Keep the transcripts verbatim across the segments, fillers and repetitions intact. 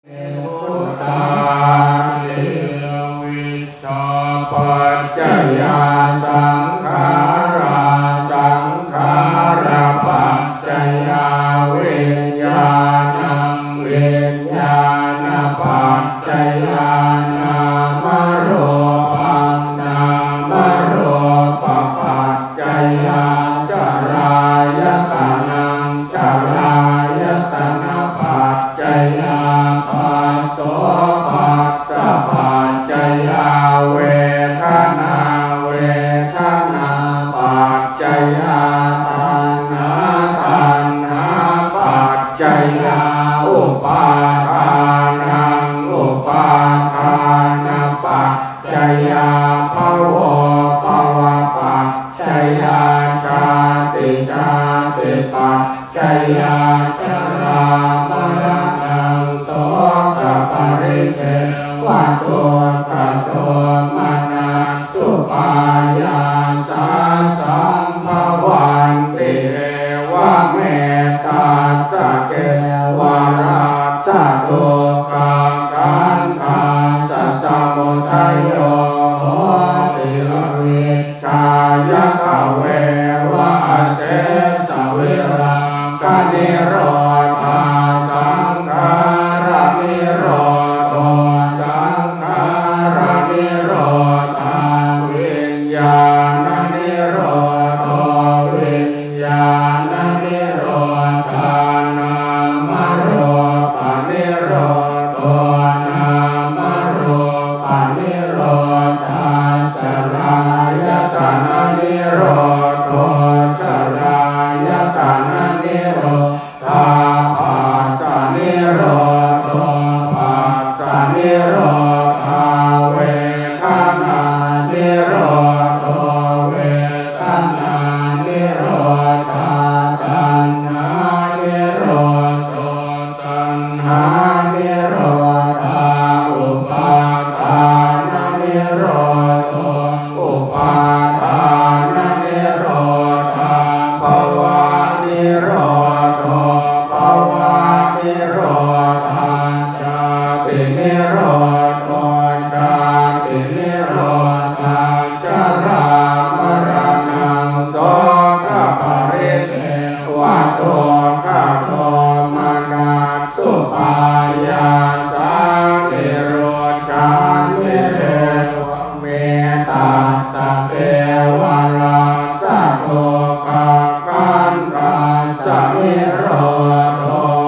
พุทธาเยวิชาปัจจยาสังขาราสังขาราปัจจยาวิญญาณังวิญญาณปัจจยานามรูปังนามรูปปัจจยาชรายตนังชรายตนะปัจจยาปัสโสปัสสะปัจจยาเวทนาเวทนาปัจจยาตัณหาตัณหาปัจจยาอุปาทานังอุปาทานปัจจยาภวภวปัจจยาชาติชาติปัจจยาชรามรณะโสกปริเทวตัวกตัวมนัสสุปายาสาสัมภวันติเอวะเมตตาสะเกวราสะโทกาคันธาสะสมุทัยโยโหติอวิชชายะเววะอเสสะวิราคานิโรธาสังขารานิโรธสังขารานิโรธาวิญญาณนิโรธวิญญาณนิโรธานามรูปนิโรธนามรูปนิโรธาสลายตนะนิโรธสลายตนะนิโรธาปัสสะนิโรธปัสสะนิโรธาเวทนานิโรธเวทนานิโรธาตัณหานิโรธตัณหานิโรธาอุปาทานนิโรธอุปาทานนิโรธาภวะนิโรธภวะนิโรธาชาตินิโรธชาตินิโรธาชรามรณะโสกปริเทวตัวกตัวมนัสสุปายาสังนิโรธานิเรวะเมตตาสะเทวราสะโทกาคันธาสะนิโรธ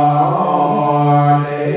ติ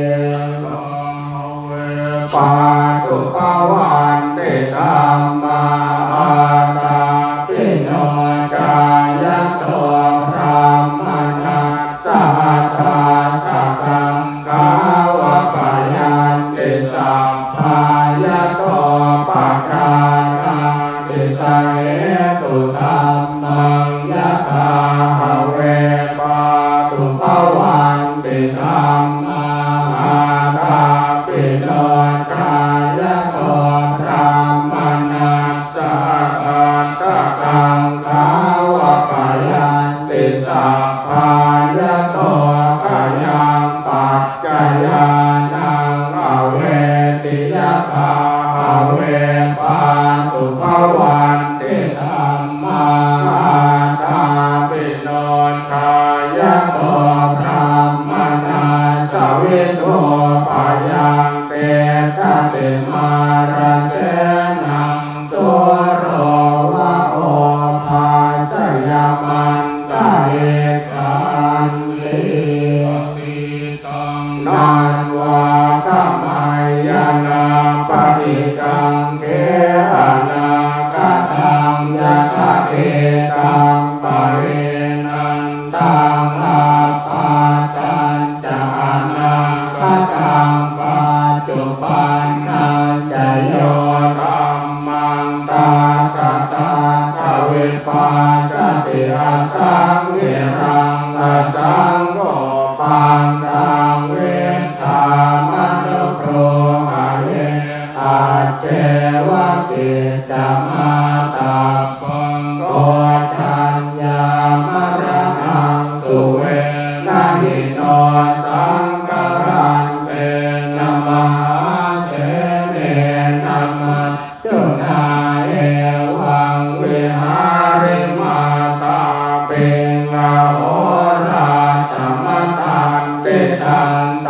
เวปาตุภวันติธัมมาอาตาปิโนจายะโตพระมนัสสะทาสะกังขาวะปะยันติสัพพายะโตปัจจานังติสะเหตุธัมมังยะถาเวปาตุภวันติธัมมาอาตาปิโนจายะโตพระมนัสสะทากังขาวะปะยันติสัพพายะโตขยังปัจจยานังอเวติยะถาเวปาตุภวันติธัมมาอาตาปิโนจายะโตพระมนัสสะวิโทปะยังเตตะเตมาราเสนังโสโรวะโอภาสยามันตะเอกันติติตังนันวาคมายานาปฏิกังเขอนาคตังยะคเตตังปะเรนันตังอาปาตัญจานาคตังปัจจุปันนังจโยธัมมังตาตตาทเวปัสสติอาสังเขรังอาสังโฆปังตังเวทามนุโปรหะเยอาเจวะกิจจามาตาปังโกชัญญามรณังสุเวนะหิโนสังฆรันเต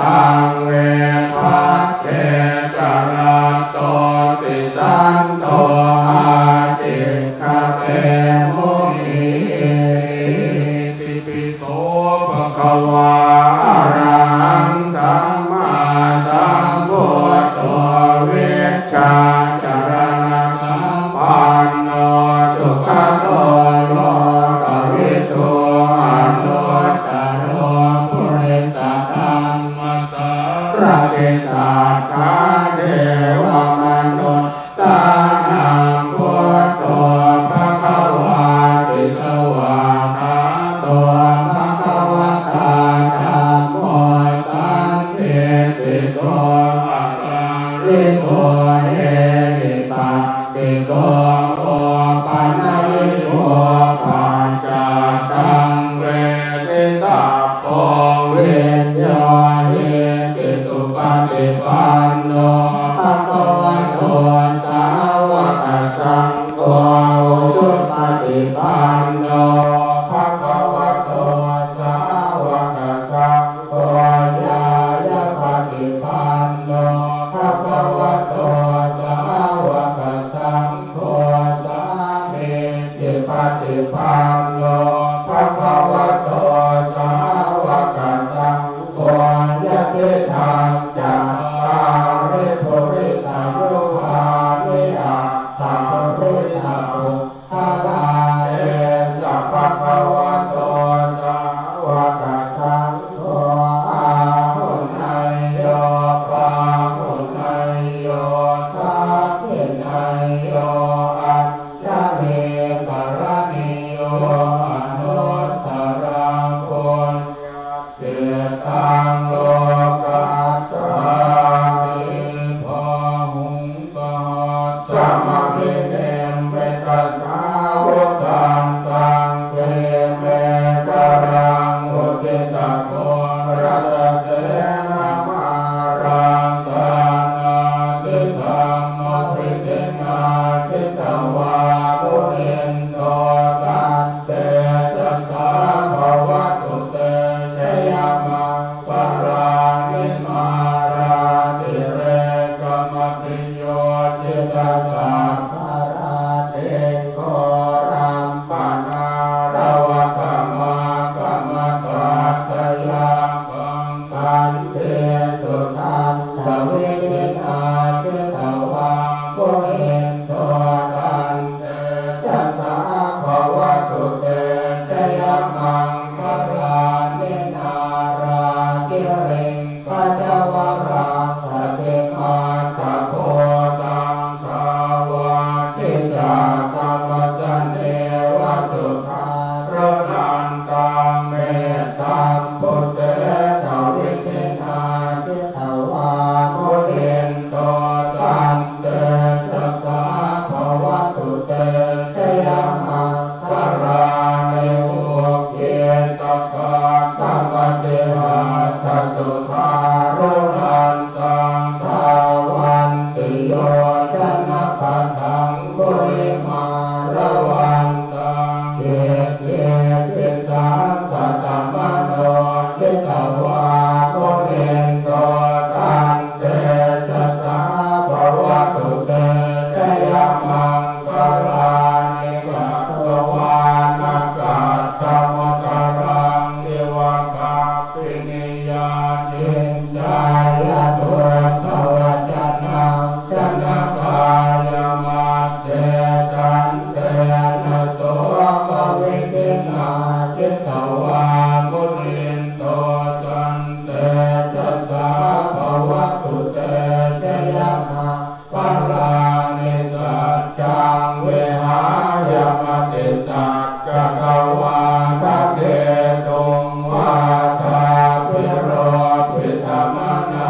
ตังเวภัสเทจรัตโตติสันโตอาจิคเตมุนีติปิโสภะคะวาอะระหังสัมมาสัมพุทโธวิชชาจารณะสัมปันโนสุขโตโลกวิทูอนุตตโรปุริสธรรมสารติสัทธาเทวมนุษย์สานังพุทโธภะคะวาติสวากขาโตภะคะวะตาธัมโมสันติติโกอะระริโกเอหิปัสสิโกโอปัญญิโกปัญจตังเวทิตาโพวิญญาณิติสุปฏิปันโนภะคะวะโตสาวกสังโฆจุปฏิปันโนภะคะวะโตสาวกสังโฆญาณปฏิปันโนภะคะวะโตสาวกสังโฆสามีจิปฏิปันโนภะคะวะโตสาวกสังโฆยะติธรรมจัตตาริปุริสายุภานิอัตตาปุริสาปุทธาเอสัพพะคะวะโตสาวกสังโฆอาหุนัยโยปาหุนัยโยทัพพินัยโยอัจฉริกรณิโยอนุตตรังปุญญเจตังโลกัสสาติภาหุงกัสสะมะมิเนมเมตัสสาวุตันตังเกเมกรังอุติตะโกรัสเสนะมารังกานาติธัมมปิเตนาทิตวาปุเรนโตกันเตจัสสะภวตุเตชยมังปราณิมาราติเรกมปิโยจิตาสัพพะราเตโกรัมปนาระวะกมากรรมตัตตยังกังกันเตสุทันทวินิอาจิตวาปุเรนโตกันเตจัสสะภวตุเตชยมังปราณินาราติเริงปัจจวรังสติมาตะโพตังภาวะติจากรรมสเนวสุขารนันตังเมตตังปุเสทวิเทนาจิตวามุเรนโตตันเตจัสสะภวตุเตชยมังปราณิมุขเกตกาตัมปฏิหัตถสุขารนันตังภาวันติโยชนะปัฏฐังปุริมาระวันตังเกเกติสัมปตมโนจิตวาปุเรนโตกันเตจัสสะภวตุเตชยมังปราณิกัตตวานกัตตมกรังเทวกาปินิยาจินจายะตุตวจันนังชนะกายมัตเตสันเตนะโสภวิตินาจิตวามุนินโตจันเตจัสสะภวตุเตชยมังปราณิสัจจังเวหายมติสัจจกวาทะเกตุงวาทาพิโรปิธรรมนา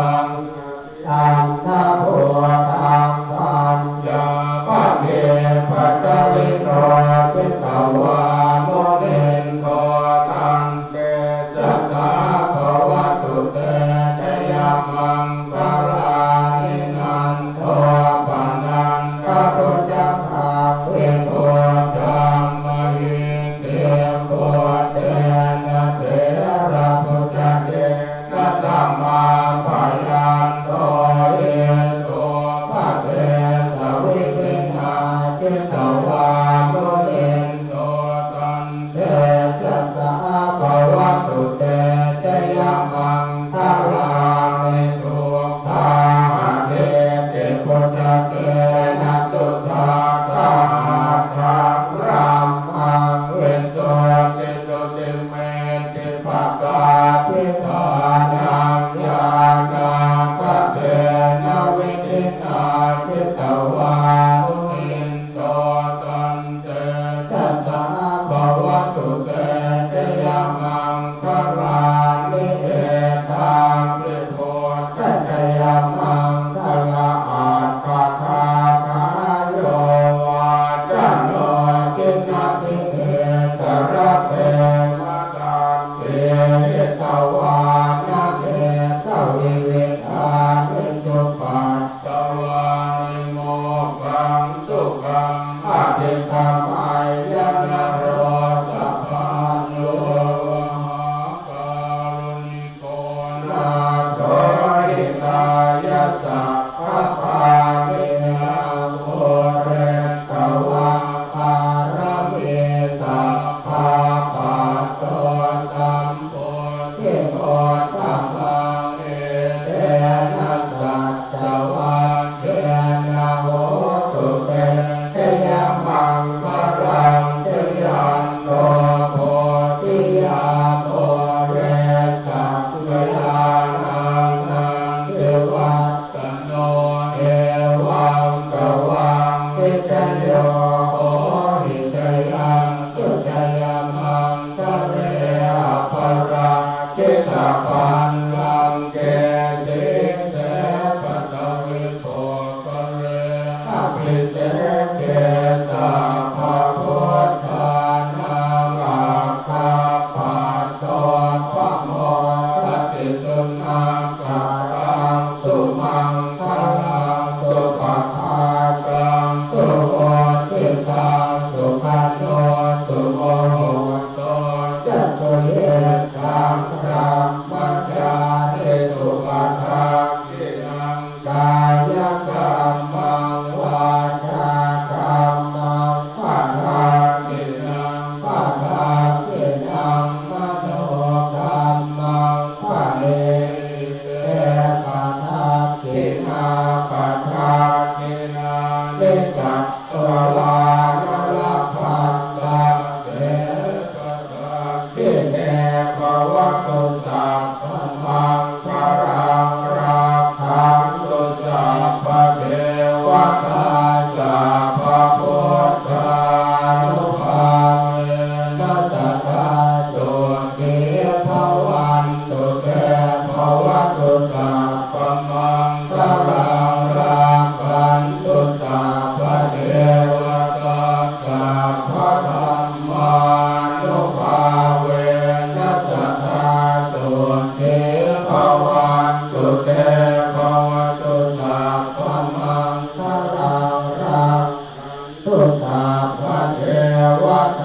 ตายะสัพพะภาเวนะโมเรกวะปารมีสัพพะปัตโตสัมโพธิโมทัมมังเอเตนะสัจจวัคเยนะโหตุเตเทยมังคลังเทยันโตโพธิญาโตเรสัพพยานังนังเทวัตโนเอวังกวังวิจโยโหหิตยังสุจยมังคะเรอภราคิตาปันลังเกสิเสปะตวิโภคเรอภิเสเกสะภะพุทธานังอาคาปัตโตภะโมทัตติสุนังการังสุมังคลังสุปภากังสุโหติตังสุขันโนสุโมโหโตจัสสุเยตังพระมัจจาเตสุปทากินังกายกรรมังวาจากรรมังปะทากินังปะทากินังมโนกรรมังปะเนเตปะทากินาปะทากินาเนจัตตวานละภัตตะเตปะทากิเนภวตุสัพพมังคารังราคังตุสัพพเทวตาสัพพพุทธานุภาเวนัสสะทาสุขีภวันตุเตภวตุสัพพมังคารังราคันตุสัพพเทวตาสัพพธัมมานุภาเวนัสสะทาสุขีภวันตุเตภวตุสัพพมังคารังราคันตุสัพพเทวต